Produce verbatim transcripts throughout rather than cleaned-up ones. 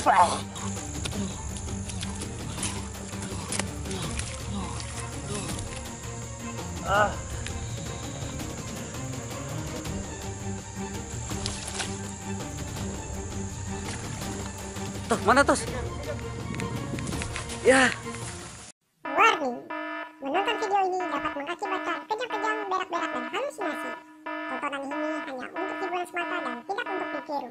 Ah. Tuh, mana Tos? Ya. Warning, menonton video ini dapat mengakibatkan kejang-kejang, berak-berak, dan halusinasi. Tontonan ini hanya untuk hiburan semata dan tidak untuk ditiru.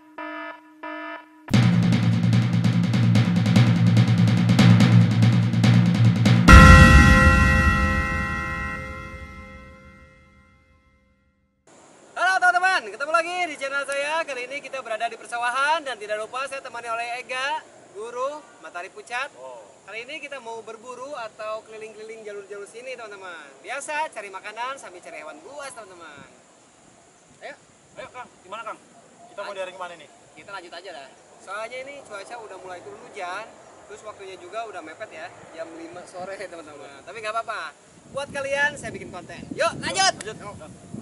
Halo teman-teman, ketemu lagi di channel saya. Kali ini kita berada di persawahan dan tidak lupa saya temani oleh Ega, guru Matahari Pucat. Kali ini kita mau berburu atau keliling-keliling jalur-jalur sini teman-teman. Biasa cari makanan sambil cari hewan buas teman-teman. Ayo, Ayo Kang, gimana Kang? Kita mau dari kemana nih? kita lanjut aja dah. Soalnya ini cuaca udah mulai turun hujan, terus waktunya juga udah mepet ya, jam lima sore teman-teman. Tapi nggak apa-apa, buat kalian saya bikin konten. Yuk lanjut. Lanjut.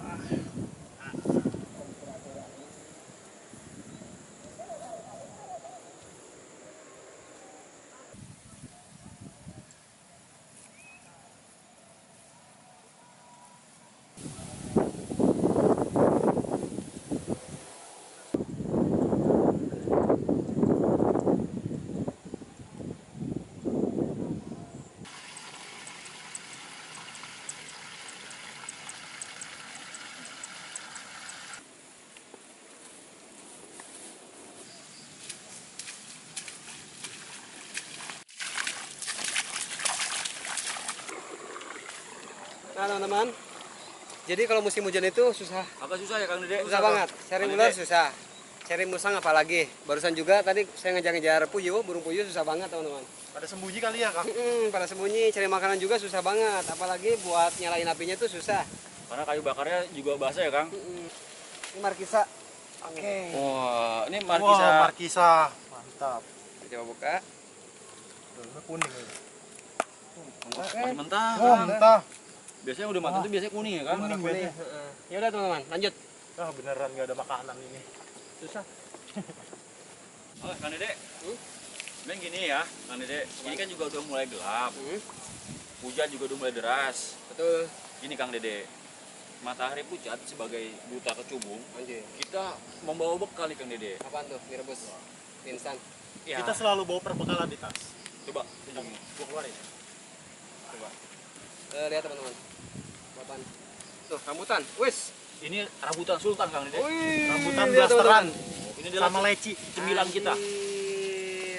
Nah teman-teman, jadi kalau musim hujan itu susah, Agak susah ya Kang Dede? susah banget. Cari ular susah, cari musang apalagi. Barusan juga tadi saya ngejar-ngejar puyuh, burung puyuh susah banget teman-teman. Pada sembunyi kali ya Kang? Mm, pada sembunyi, cari makanan juga susah banget. Apalagi buat nyalain apinya itu susah. Karena kayu bakarnya juga basah ya Kang? Mm, ini markisa. Oke. Wah, ini markisa. Wah, markisa. Mantap. Coba buka. Ini kuning ini. Masih mentah. Oh, Kang. mentah. Biasanya udah matang tuh biasanya kuning ya Kang? Kuning Ini. biasanya. Heeh. Ya udah teman-teman, lanjut. Ah, beneran nggak ada makanan ini. Susah. Oh, Kang Dede. Hmm? Memang gini ya, Kang Dede. Ini kan juga udah mulai gelap. Hmm, Hujan juga udah mulai deras. betul. Gini Kang Dede. Matahari Pucat sebagai duta kecubung, Lanjut. kita membawa bekal nih Kang Dede. Apaan tuh? Mie rebus. Instan. Ya. Kita selalu bawa perbekalan di tas. Coba tunjukin. Gua keluarin. Coba. Eh, lihat teman-teman. Apaan? Tuh, rambutan. Wis. Ini rambutan sultan Kang Dede. Wih, Rambutan lihat, blasteran. teman-teman. Ini adalah Sama leci. cemilan kita. Anjir.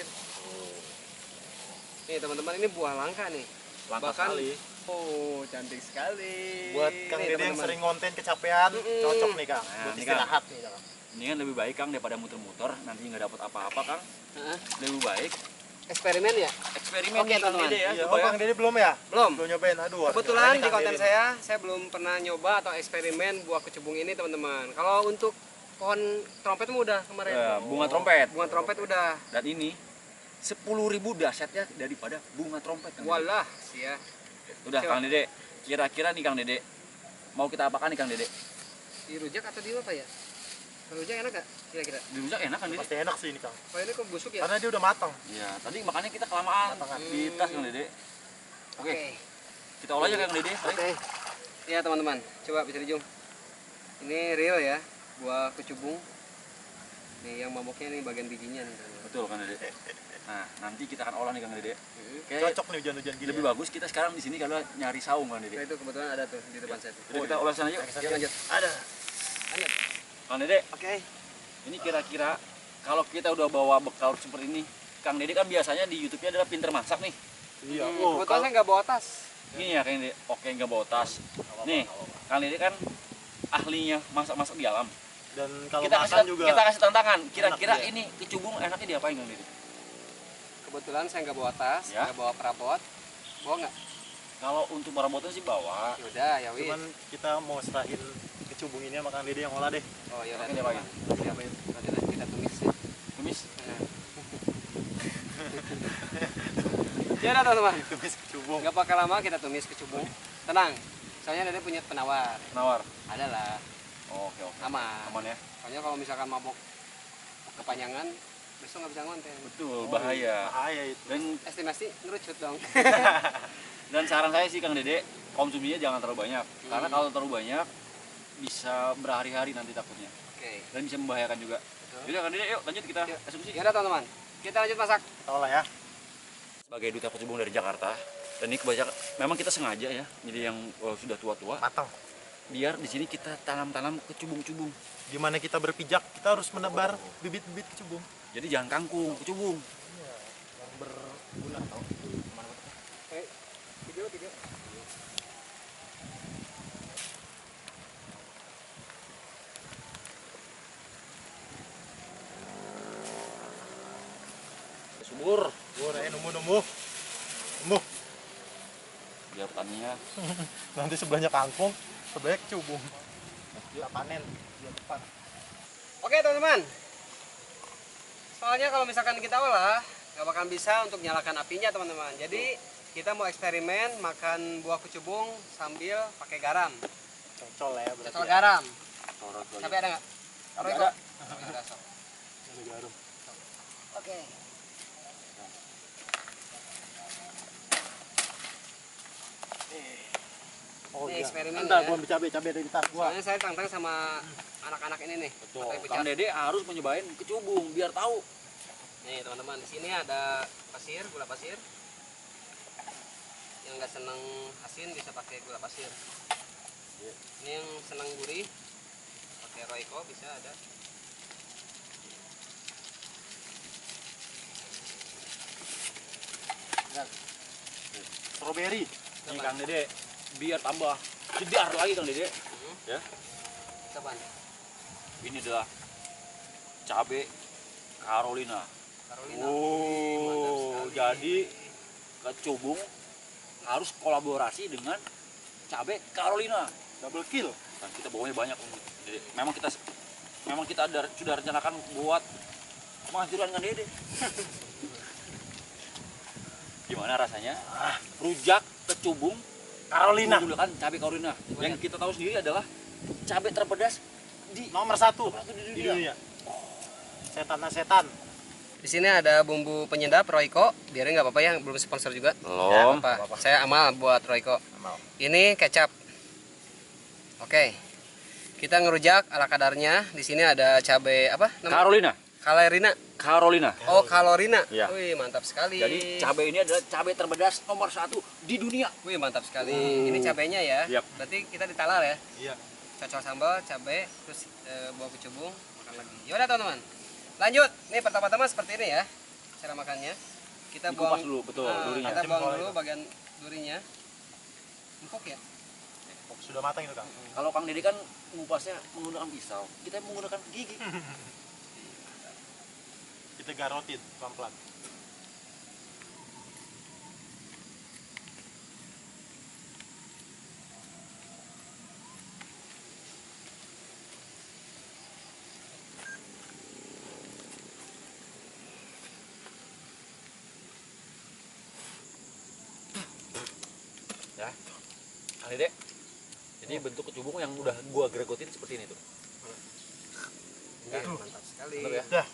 Nih teman-teman, ini buah langka nih. Langka Bahkan- sekali. Oh, cantik sekali. Buat Kang Nih, Dede yang teman-teman. sering konten kecapean, Mm-mm. cocok nih Kang. Nah, Buat ini, Kang. istirahat nih Kang. Ini kan lebih baik Kang daripada muter-muter, nanti nggak dapat apa-apa Kang. Heeh. Lebih baik Eksperimen ya? eksperimen Oke, nih Kang teman-teman. Dede ya. Iya, Coba oh, ya. Kang Dede belum ya? Belum. Belum nyobain. Aduh. Kebetulan ini di Kang konten Dede saya, saya belum pernah nyoba atau eksperimen buah kecubung ini teman-teman. Kalau untuk pohon trompet mah udah kemarin. Ya, bunga trompet. Bunga trompet udah. Dan ini sepuluh ribu dahsyatnya daripada bunga trompet Kang Dede. Walah, sia. Udah Coba. Kang Dede, kira-kira nih Kang Dede, mau kita apakan nih Kang Dede? Dirujak atau di apa ya? Dirujak enak gak kira-kira? Dirujak enak Kang Dede? Pasti enak sih ini Kang. Oh ini kok busuk ya? Karena dia udah matang. Ya, tadi makannya kita kelamaan Matangan. di tas Kang Dede. Oke, kita olah aja Kang Dede. Oke. Ya teman-teman, coba bisa dijung. Ini real ya, buah kecubung. Nih yang mamuknya nih bagian bijinya nih. teman-teman. Betul Kang Dede. Nah, nanti kita akan olah nih Kang Dede. Hmm. Oke, Cocok nih hujan-hujan gini. lebih ya. bagus kita sekarang di sini kalau nyari saung Kang Nah Dede. itu kebetulan ada tuh di depan saya. tuh. Jadi kita olah sana yuk. Yuk lanjut. Ada. Lanjut. Kang Dede, Oke. ini kira-kira kalau kita udah bawa bekal seperti ini, Kang Dede kan biasanya di YouTube-nya adalah pinter masak nih. Iya. Hmm, Oh, kebetulan kalau saya nggak bawa tas. Gini ya Kang Dede, oke nggak bawa tas. Nih, Kang Dede kan ahlinya masak-masak di alam. dan kalau Kita makan kasih, juga kita kasih tantangan. Kira-kira Enak dia. ini kecubung enaknya diapain Kang Dede? Kebetulan saya nggak bawa tas, Ya. nggak bawa perabot. Bawa nggak? Kalau untuk perabotan sih bawa. Yaudah, ya wis. cuman kita mau serahin kecubung ini sama Kang Dede yang olah deh. Oh ya udah. Oke, diapain? Siap. Nanti nanti kita tumis ya. Tumis. Nah. Ya udah teman-teman. Tumis kecubung. Nggak pakai lama kita tumis kecubung. Tenang. Soalnya Dede punya penawar. Penawar. Ada lah. Oke oke. Aman. Aman ya. Soalnya kalau misalkan mabok kepanjangan besok nggak bisa ngonten. Betul, bahaya. Bahaya itu. Dan Estimasi ngerucut dong. dan saran saya sih Kang Dede, konsumsinya jangan terlalu banyak. Hmm. Karena kalau terlalu banyak bisa berhari-hari nanti takutnya. Oke. Dan bisa membahayakan juga. Jadi Kang Dede, yuk lanjut kita Yuk. konsumsi. Ya udah teman-teman, kita lanjut masak. Tahu lah ya. Sebagai duta kecubung dari Jakarta, dan ini kebanyakan memang kita sengaja ya, jadi yang oh, sudah tua-tua, Matang. biar di sini kita tanam-tanam kecubung-cubung. Gimana kita berpijak, kita harus menebar bibit-bibit kecubung. Jadi jangan kangkung, kecubung. Yang berguna tau. Eh, video video. Subur, Boleh nemu nemu. Nemu. biar taninya. Nanti sebelahnya kangkung, sebelahnya kecubung. Kita panen bulan depan. Oke teman-teman. Soalnya kalau misalkan kita olah, nggak bakal bisa untuk nyalakan apinya teman-teman. Jadi kita mau eksperimen makan buah kecubung sambil pakai garam. Cocol ya berarti. Cocol ya. garam. Torot Tapi ada nggak? Tapi Royco? ada. Oh, ya udah, sok. Ada garam. Oke. Oh Ini iya. eksperimen Entar ya. gua ambil cabai-cabai dari tas gua. Soalnya saya tantang sama anak-anak ini nih. Betul. Pakai Kang pucat. Dede harus mencobain kecubung biar tahu. Nih teman-teman, di sini ada pasir, gula pasir. Yang nggak seneng asin bisa pakai gula pasir. Ini yang senang gurih, pakai Royco bisa ada. Strawberry. Nih Kang Dede, biar tambah jedar lagi Kang Dede. Hmm. Ya, Kapan? ini adalah cabe Carolina. Carolina. Wih, mantap Oh, sekali. jadi kecubung harus kolaborasi dengan cabe Carolina. Double kill. Dan kita bawanya banyak Om. Jadi, memang kita memang kita ada, sudah rencanakan buat menghancurkan Kang Dede. Gimana rasanya? Ah, rujak kecubung Carolina. menggunakan cabai Carolina. Yang kita tahu sendiri adalah cabai terpedas di Nomor satu nomor satu di di dunia. dunia. Setan setan. Di sini ada bumbu penyedap Royco, biarin nggak apa-apa ya, belum sponsor juga. Belum. Ya, apa-apa. Saya amal buat Royco. Amal. Ini kecap. Oke. Kita ngerujak ala kadarnya. Di sini ada cabai apa? namanya? Carolina. Kalerina. Carolina. Oh, kalorina. Iya. Wih, mantap sekali. Jadi cabai ini adalah cabai terpedas nomor satu di dunia. Wih, mantap sekali. Ini cabainya ya. Yap. Berarti kita ditalar ya. Iya. Cocol sambal, cabai, terus e, bawa kecubung, makan lagi. Yaudah teman-teman. Lanjut. Nih pertama-tama seperti ini ya. Cara makannya. Kita Dikupas buang dulu, betul, Nah, durinya. Kita buang Jempol dulu itu. bagian durinya. Empuk ya. Oh, sudah matang itu, Kang. Kalau Kang Dede kan ngupasnya menggunakan pisau, kita menggunakan gigi. Kita garotin pelan-pelan. Ya, Kang Dede. Jadi bentuk kecubung yang udah gua gregotin seperti ini tuh. Wih, mantap sekali. Mantap ya. Dah,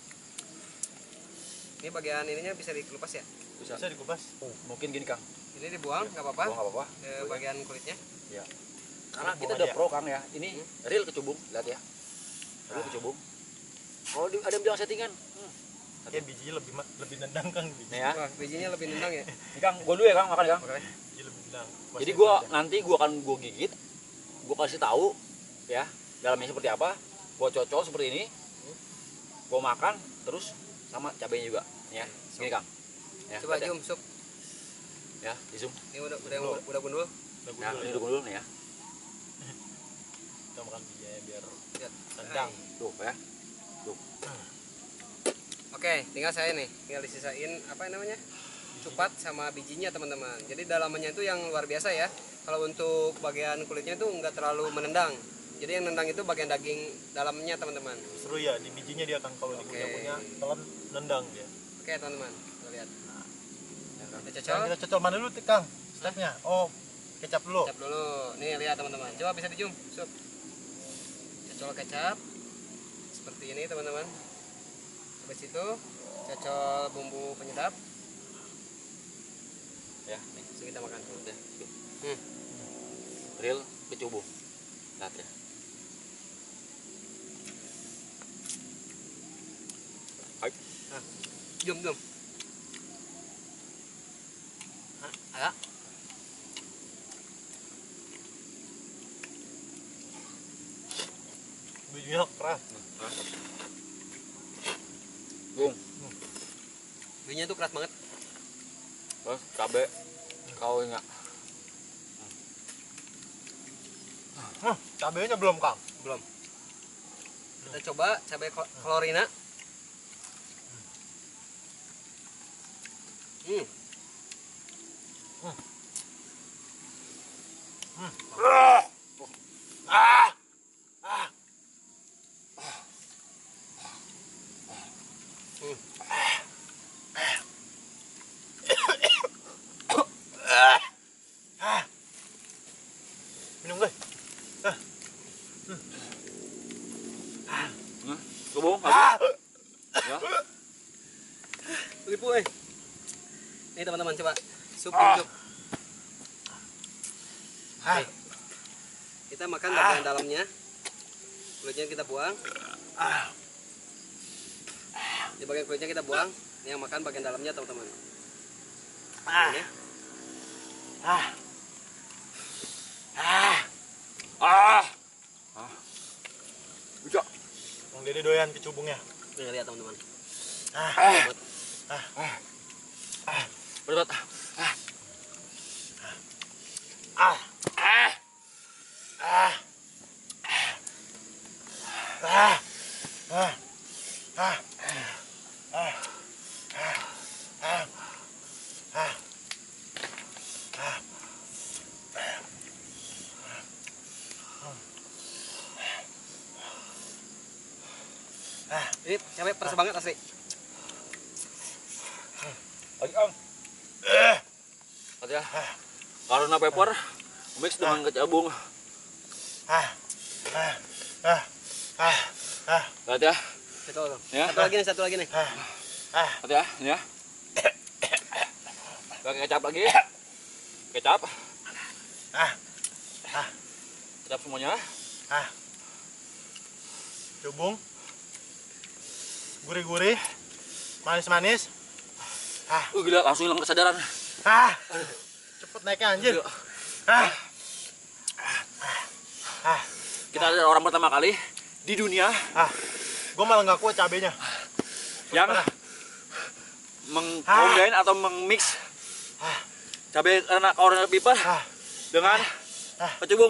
Ini bagian ininya bisa dikelupas ya. Bisa. bisa dikupas. Oh, mungkin gini Kang. Ini dibuang, nggak apa-apa. Oh, nggak apa-apa. Ke bagian kulitnya. Ya. Karena Buang kita aja udah ya? pro Kang ya. Ini real kecubung, lihat ya. Real Ah. kecubung. Kalau di- ada yang bilang settingan, hmm. Kayak bijinya lebih ma- lebih nendang, Kang. Biji, Nih ya. Wah, bijinya lebih nendang ya. Ini Kang, gua dulu ya Kang makan ya, Kang. Oke. biji lebih nendang. Jadi Kupasin gua aja. nanti gua akan gua gigit, gua kasih tahu ya dalamnya seperti apa, gua cocol seperti ini, gua makan terus sama cabenya juga, ya. Gini Kang. Ya, Coba lihat ya. zoom, sup. Ya, di zoom. Ini udah udah udah, udah gundul. Udah Ya, gundul ini ya. dulu dulu nih ya. Kita makan bijinya biar Lihat. nendang. Tuh ya. Oke, tinggal saya nih, tinggal disisain apa namanya? Cupat sama bijinya teman-teman. Jadi dalamannya itu yang luar biasa ya. Kalau untuk bagian kulitnya itu nggak terlalu menendang. Jadi yang nendang itu bagian daging dalamnya teman-teman. Seru ya, di bijinya dia, Kang. Kalau di Oke. punya telan nendang dia. Oke teman-teman, kita lihat. Kita Sekarang cocol. kita cocol mana dulu, Kang? Stepnya. Oh, kecap dulu. Kecap dulu. Nih lihat teman-teman. Coba bisa di zoom, sup. Cocol kecap. Seperti ini teman-teman. Coba Habis itu cocol bumbu penyedap. Ya, nih. Langsung kita makan. Udah. Tuh. Hmm. Real kecubung. Lihat ya. Hai. Jom, jom. Hah, agak. Bijinya keras. Bung, Bijinya tuh keras banget. terus cabe kau ingat. Huh, cabenya belum, Kang. Belum. Kita coba cabai Florina. Hmm. Minum, guys. Tuh, Bung, habis. Ya. Lipu eh. Nih teman-teman coba sup untuk. Nih. Kita makan bagian dalamnya. Kulitnya kita buang. Di bagian kulitnya kita buang. Ini yang makan bagian dalamnya teman-teman. Ini. Ah. Ah. Bisa. Bang Dede doyan kecubungnya. Nih lihat teman-teman. Ah. Berat. Ah. Ah, Ah. ah, ah, ah, ah, ah, ah, ah, Ini cabai pedas banget asli. Lagi, Ang. Lihat ya. Karena pepper mix dengan kecabung. ah, ah, ah, ah, ah, Lihat ya. Satu, satu. Ya. Satu lagi nih, satu lagi nih. ah, ah, Lihat ya, ini ya. Pakai kecap lagi. Kecap. ah, Kecap semuanya. ah. Cubung, gurih-gurih, manis-manis. Ah, Uh, gila, langsung hilang kesadaran. ah, cepet naiknya anjir. Ah, ah, Kita adalah orang pertama kali di dunia ah. Gue malah nggak kuat cabenya. yang mengcombine atau mengmix cabai karena coriander pepper Ah, dengan Ah. kecubung.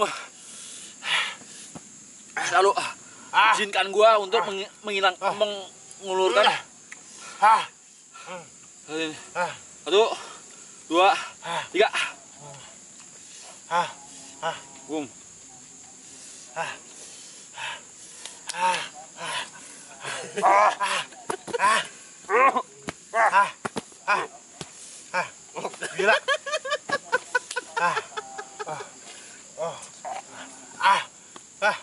Lalu ah, izinkan gua untuk mengi- menghilang Ah. mengulurkan ah, ini. ah, Satu, dua, ah, tiga. ah, ah, Boom. ah, ah, ah, ah, ah, ah, ah, gila. Ah, ah, oh, ah, ah.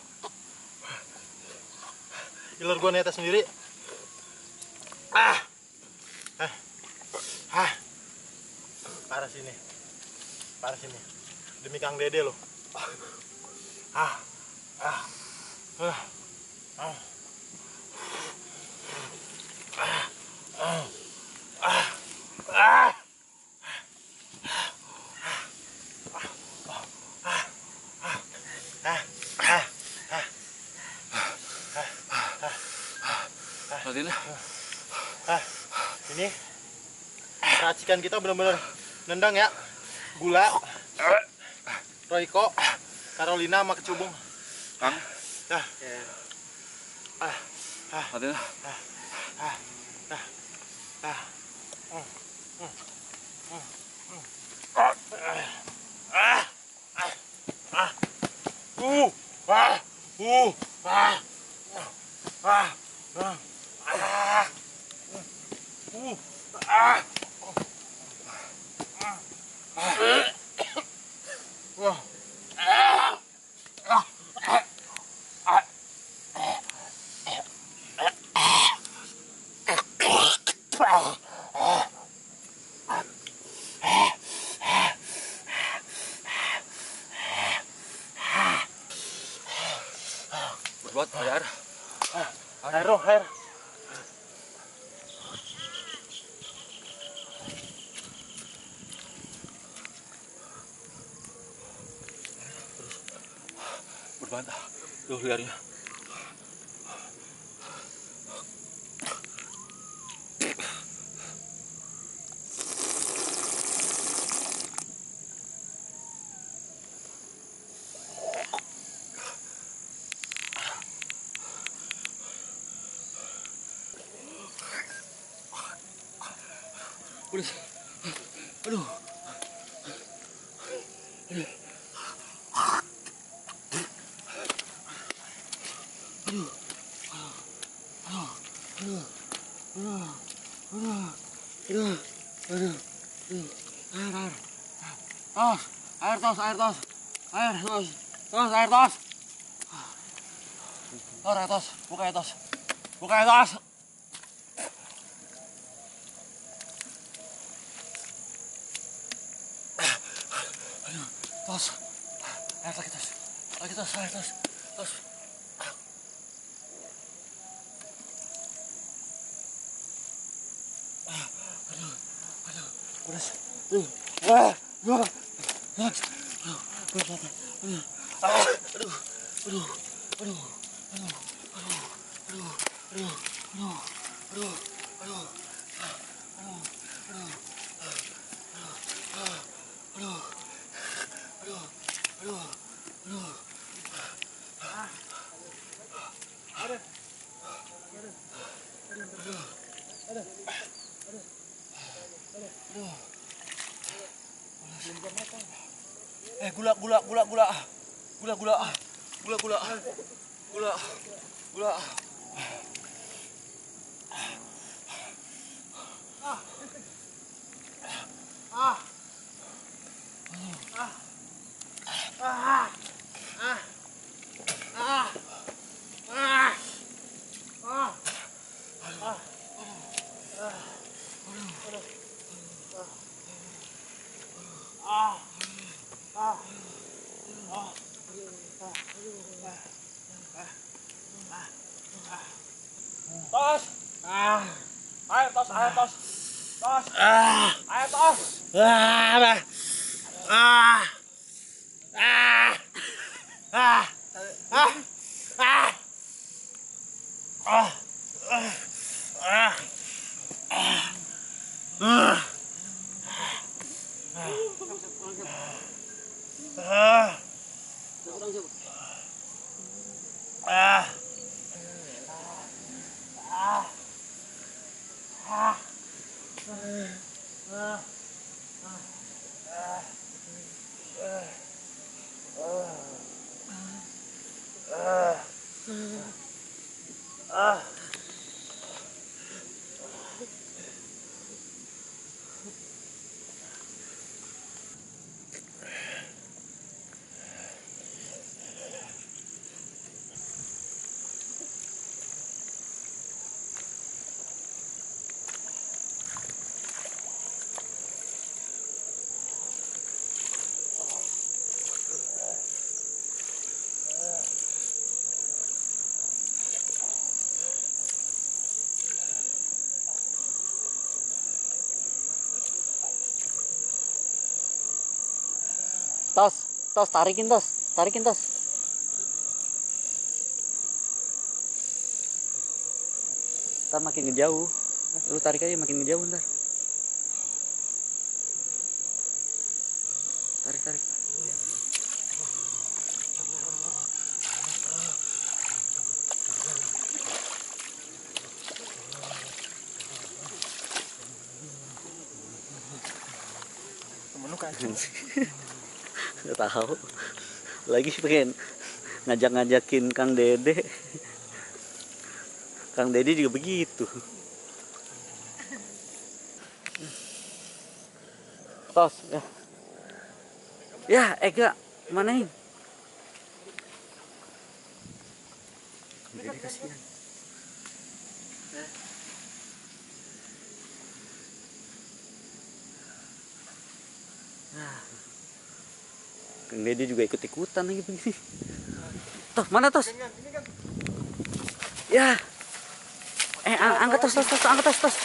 Giler gue netes sendiri. Ah, ah, ah. Parah sini, parah sini. Demi Kang Dede loh. Ah, ah, ah, ah. Lihatin. Ah, ini racikan kita benar-benar nendang ya. Gula, Royco, Carolina sama kecubung. Kang, Ah, Ya. ah, ah, lihatin. ah, ah, ah. Mm, mm, mm, mm. Ah, ah, ah, ah. Uh, ah, uh, ah, ah, ah, ah. Uh, ah. Wah. Buat ada air. Air dong, air. Berbantah. Tuh liarnya. Udah. Aduh. Aduh. Aduh. Aduh. Aduh. Aduh. Aduh. Aduh. Aduh. Air, air. Tos. Air tos, air tos. Air tos. Tos, air tos. Tos, air tos. Buka air tos. Buka air tos. Tos, air lagi tos, lagi tos, air tos, tos. Aduh, aduh, panas, aduh, ah, ah, ah, aduh, panas mata, aduh, ah, aduh, aduh, aduh, aduh, aduh, aduh, aduh, aduh, aduh, aduh, aduh, aduh, aduh, aduh, aduh, aduh. Eh gula gula gula gula gula gula gula gula gula gula tos ah air tos air tos tos ah air tos ah ah ah ah ah ah ah ah ah ah Tos, tos, tarikin tos, tarikin tos. Ntar makin ngejauh, lu tarik aja makin ngejauh ntar. Tarik, tarik. Temen lu kacau. Gak tahu. Lagi pengen ngajak-ngajakin Kang Dede. Kang Dede juga begitu. Tos, ya. Ya, Ega, manain? Kang Dede kasihan. Kang Dede juga ikut-ikutan lagi begini. Tos, mana tos? Ya. Eh, ang angkat tos, tos, tos, angkat tos, tos.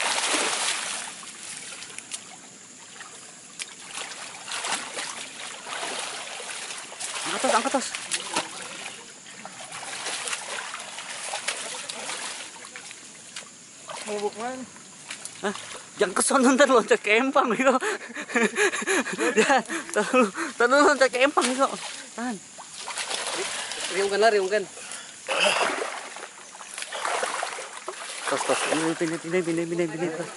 Angkat tos, angkat tos. Mau buk mana? Hah? Jangan kesono ntar loncat ke empang gitu. Dan, terus loncat ke empang gitu. Tahan. Riungkan lah, riungkan. Tos, tos, ini pindah, pindah, pindah, pindah, pindah, tos.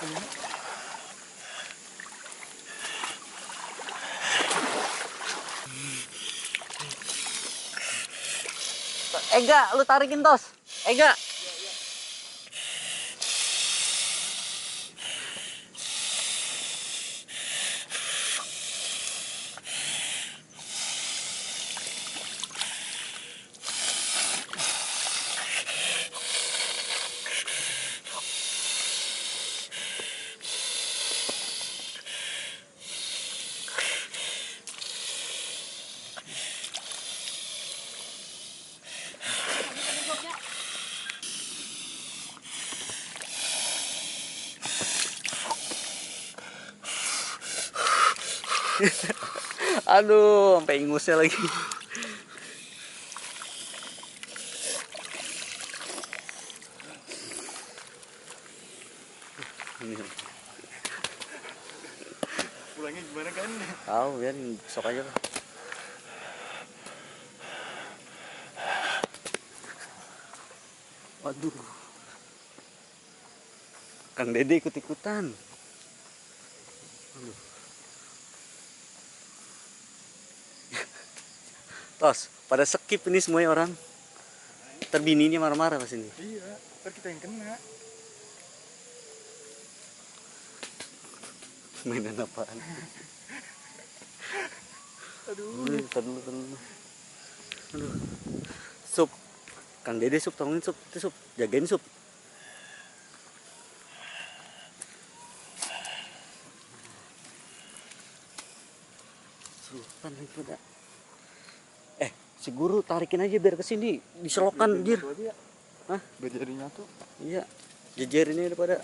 Ega, lu tarikin tos. Ega. Aduh, sampai ingusnya lagi. Pulangnya gimana kan? Tahu, biarin besok aja lah. Waduh. Kang Dede ikut-ikutan. Aduh. Tos, pada skip ini semuanya orang. Terbininya marah-marah pas ini. Iya, ntar kita yang kena. Mainan apaan? Aduh. Aduh, tar dulu, tar dulu. Aduh. Sup. Kang Dede sup, tolongin sup, itu sup. Jagain sup. Supan itu dah. Eh, si guru tarikin aja biar kesini, diselokan anjir. Hah? Biar jadi nyatu. Iya, jejerin aja daripada.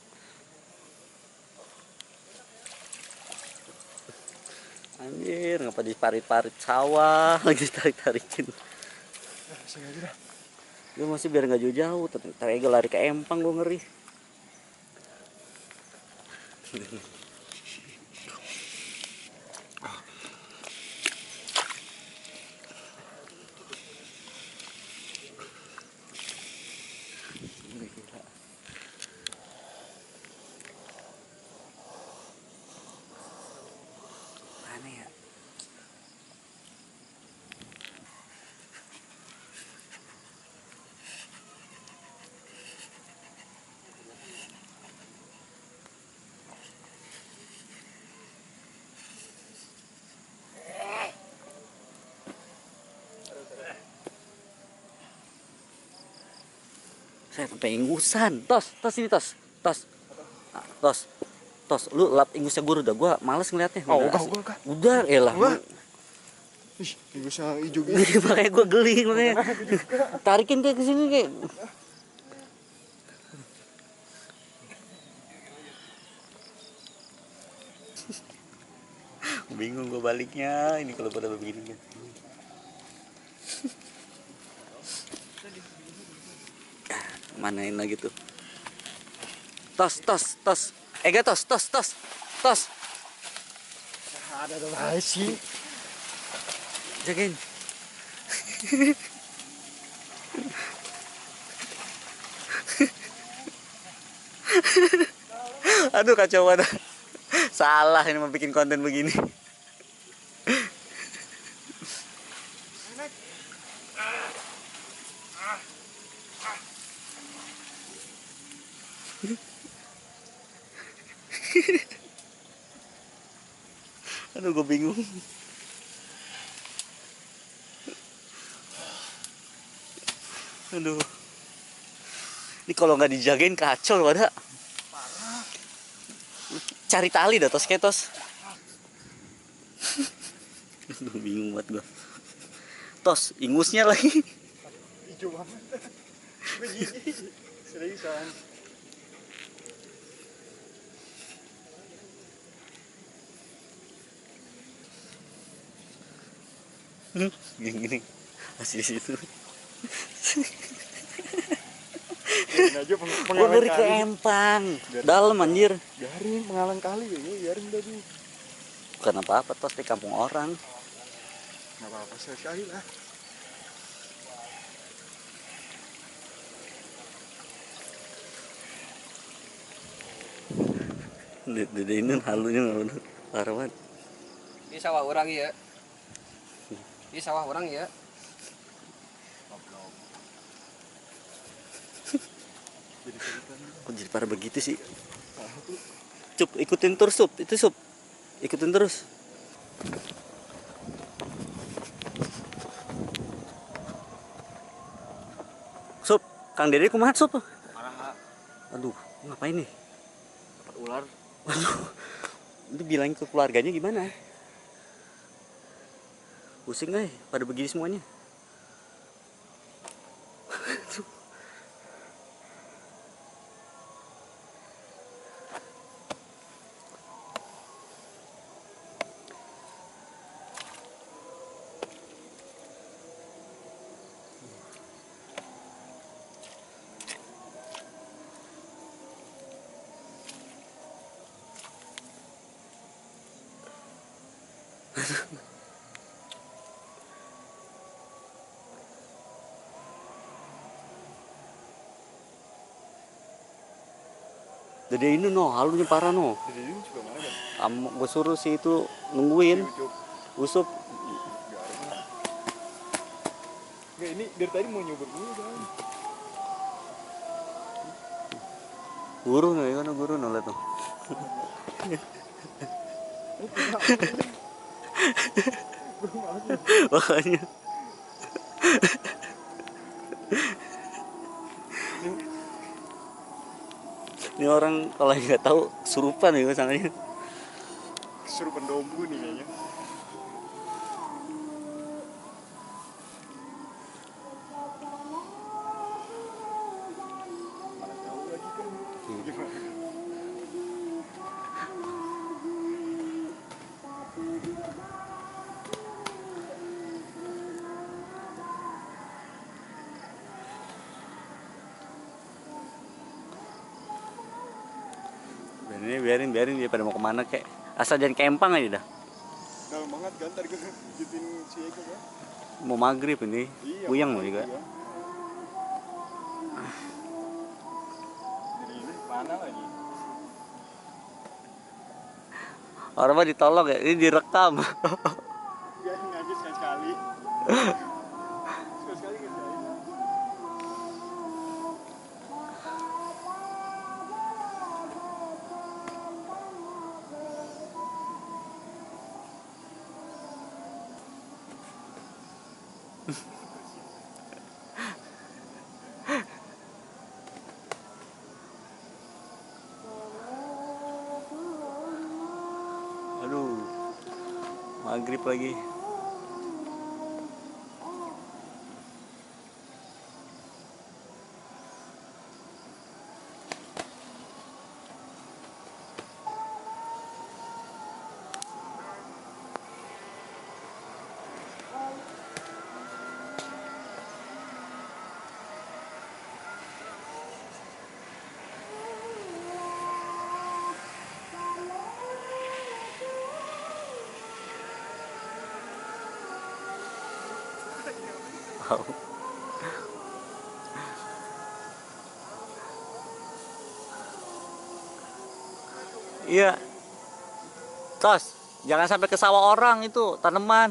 Anjir, ngapa diparit-parit sawah lagi tarik-tarikin. Nah, sini aja dah. Gue masih biar nggak jauh-jauh, ntar Ega lari ke empang, gue ngeri. Mana ya? Saya sampai ingusan. Tos, tos ini tos. Tos. Ah, tos. Tos, lu lap ingusnya guru dah. Gua males ngeliatnya. Oh, Udah, enggak, asli. enggak, enggak. Udah, elah. Enggak. Ih, ingusnya hijau gitu. Makanya gua geli makanya. Tarikin kayak ke sini kayak. Bingung gua baliknya. Ini kalau pada begini. Manain lagi tuh. Tos, tos, tos. Ega tos, tos, tos. Tos. Ada ada lah sih. Jagain. Aduh kacau banget. Salah ini mau bikin konten begini. Aduh gue bingung. Aduh. Ini kalau nggak dijagain kacau pada. Cari tali dah tos ketos. Bingung banget gua. Tos, ingusnya lagi. Hijau banget. Begini. Seriusan. Gini-gini. Masih di situ. Biarin aja peng Gua pengalaman dari ke kali. Empang. Biarin. Dalam anjir. Biarin pengalaman kali ya, biarin tadi. Bukan apa-apa, tos di kampung orang. Enggak apa-apa sekali lah. Dede ini halunya nggak bener. Parah banget. Di sawah orang ya. Di sawah orang ya. Kok jadi parah begitu sih? Cup, ikutin terus, Sup. Itu, Sup. Ikutin terus. Sup, Kang Dede kumaha, Sup? Parah, Aduh, ngapain nih? dapat ular. Aduh, itu bilangin ke keluarganya gimana? Pusing gak ya? Pada begini semuanya. Dede ini no, halunya parah no. Jadi ini juga mana kan? Am, gue suruh si itu nungguin. YouTube. Usup. Biarin lah. Nggak, ini dari tadi mau nyoba dulu kan. Guru nih, kan guru no lihat tuh. Makanya. Ini orang kalau nggak tahu kesurupan ya sangatnya. Kesurupan dombu nih kayaknya. Mana jauh lagi kan? Gimana? Biarin, biarin, biarin dia pada mau kemana kek. Asal jangan ke Empang aja dah. Dalam banget kan tadi gue pijitin si Eko kan. Mau maghrib ini. Iya. Buyang mau juga. Iya. Jadi ini mana lagi? Orang mah ditolong ya, ini direkam. Biarin aja sekali-sekali. Sekali-sekali kerjain. Aduh, maghrib lagi. Wow. Iya. Tos, jangan sampai ke sawah orang itu, tanaman.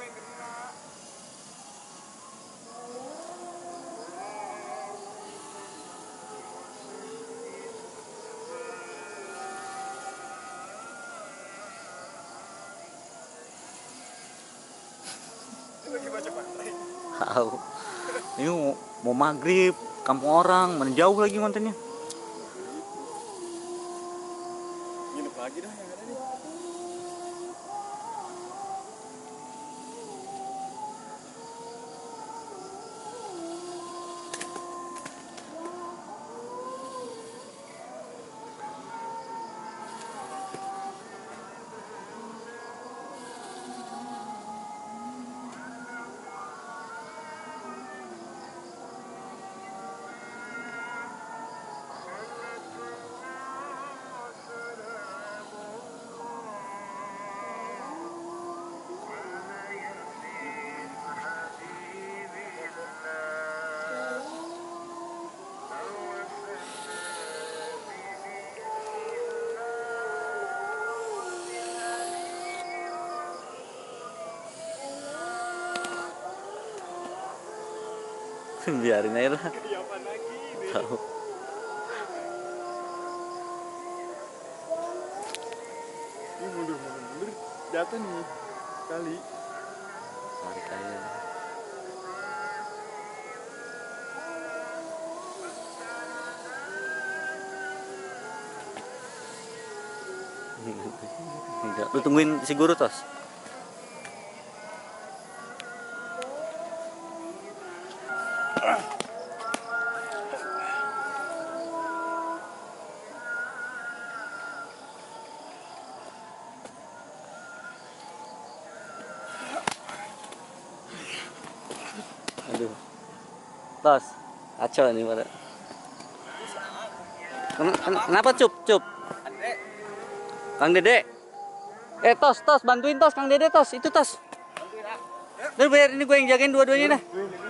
Lagi baca pantai. Tahu. Ini mau, mau maghrib, kampung orang, mana jauh lagi kontennya. Nginep lagi dah yang ada nih. Biarin aja lah. Keriapan lagi nih. Tahu. Ini mundur mundur mundur jatuh nih kali. Tarik aja. Enggak, lu tungguin si guru tos. Aduh. Tos. Aco nih pada. Ken- ken- Kenapa cup cup? Kang Dede. Eh tos tos bantuin tos Kang Dede tos itu tos. Udah biar ini gue yang jagain dua-duanya dah.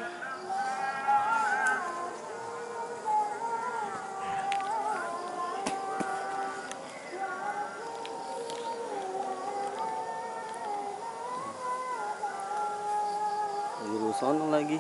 Guru sono lagi.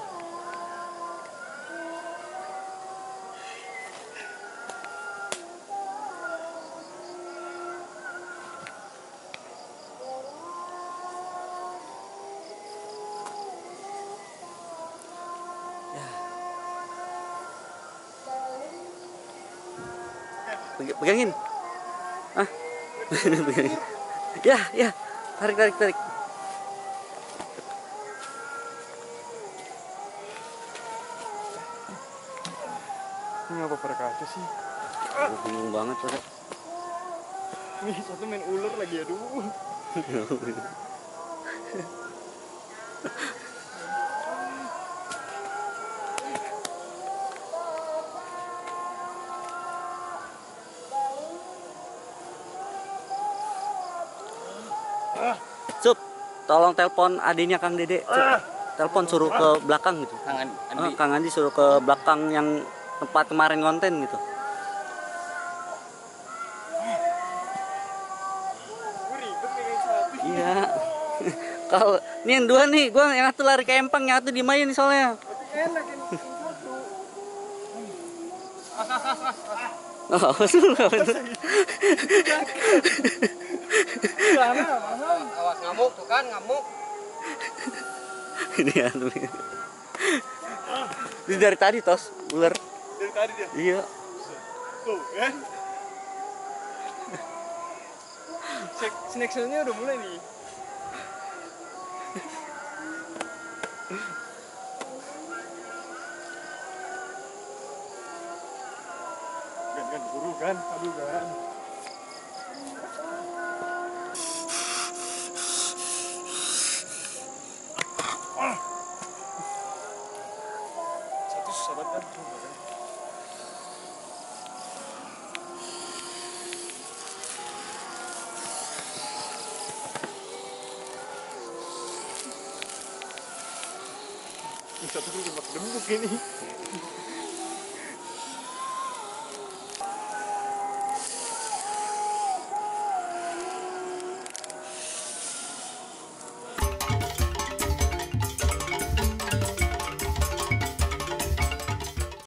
Peg- Pegangin. Ah. Pegangin. Ya, ya. Tarik, tarik, tarik. Ini ngapa pada kaca sih? Gue bingung banget pada. Nih satu main ular lagi, aduh. Sup, tolong telepon adiknya Kang Dede. Sup, telepon suruh ke belakang gitu. Kang Andi. Ah, Kang Andi suruh ke belakang yang tempat kemarin konten gitu. Iya. Kalau ini yang dua nih, gua yang satu lari ke empang, yang satu dimain nih soalnya. Enak ini satu. Oh, betul, betul. Awas ngamuk tuh kan, ngamuk. Ini ya. Ini dari tadi tos, ular. Dari tadi dia. Iya. Tuh kan. Snack nya udah mulai nih. Kan kan buru kan, aduh kan. Satu susah banget kan. Satu dulu pakai dembuk ini.